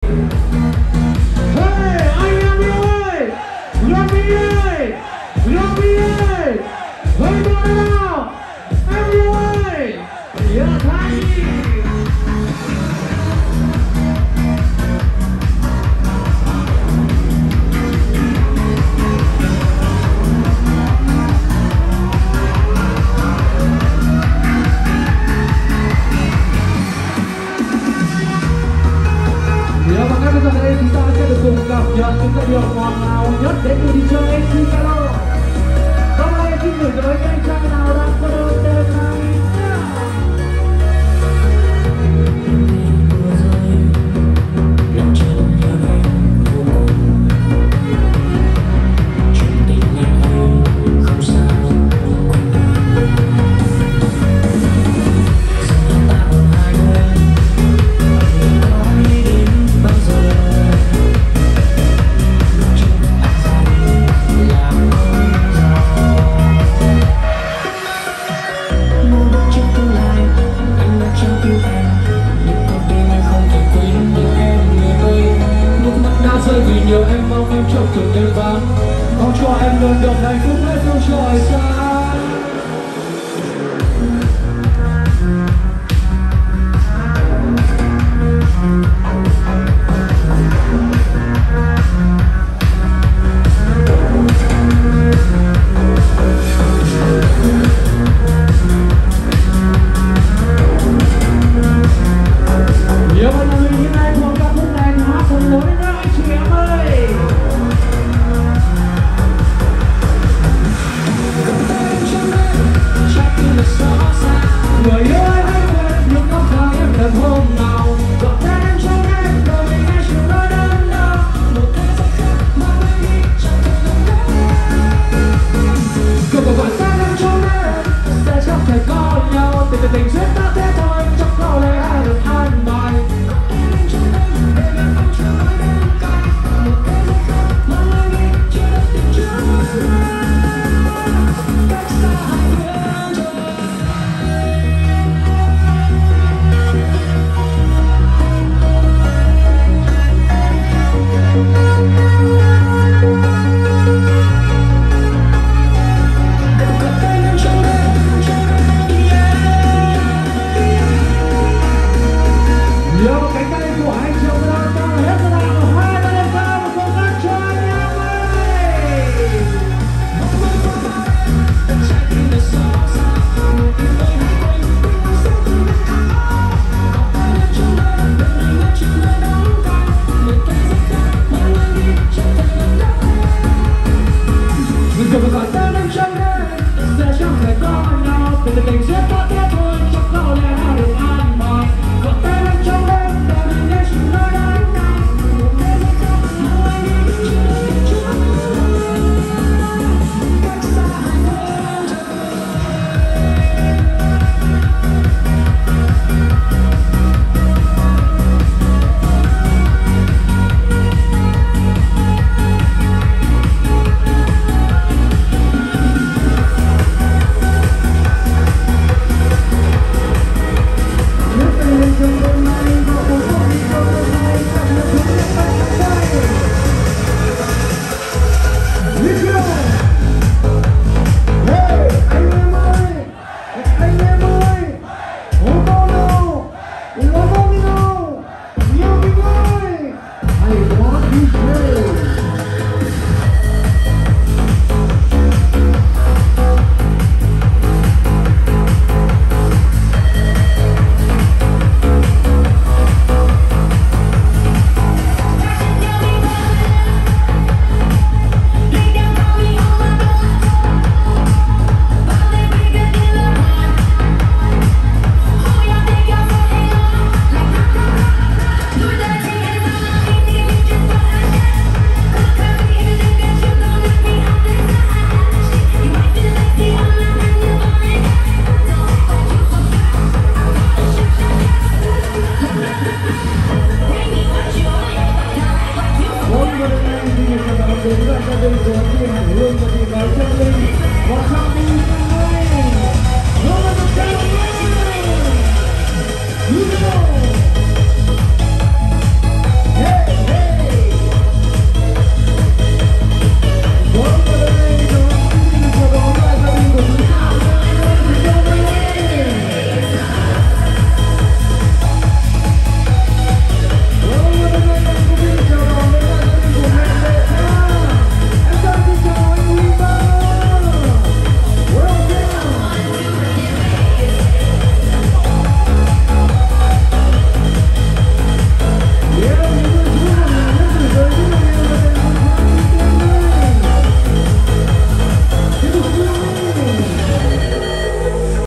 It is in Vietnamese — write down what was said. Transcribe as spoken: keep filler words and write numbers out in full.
những giai điệu ngọt ngào nhất đến từ đi chơi Xicalo. Hôm nay xin gửi tới các anh trai nào đang có đôi đêm này. Vì nhiều em mong em trong từng đêm vắng, mong cho em luôn được hạnh phúc hết dấu trời xa. Nhiều bạn ơi, những ai thuộc ca khúc này thì hát cùng với nhau anh chị em ơi. Người yêu ơi hãy quên những năm tháng em đừng hôm nào. Gọi tên em trong đêm, rồi mình hãy chịu nỗi đớn đau. Một thế giới khác mà anh nghĩ chẳng thể nào đến. Cứ gọi tên em trong đêm, sẽ chẳng thể có nhau. Tình tình tình duyên ta thế thôi, chẳng có lẽ ai được an bài. Đến với gia đình của chị Hạnh Hương và chị Goi Tên và Trong Đêm.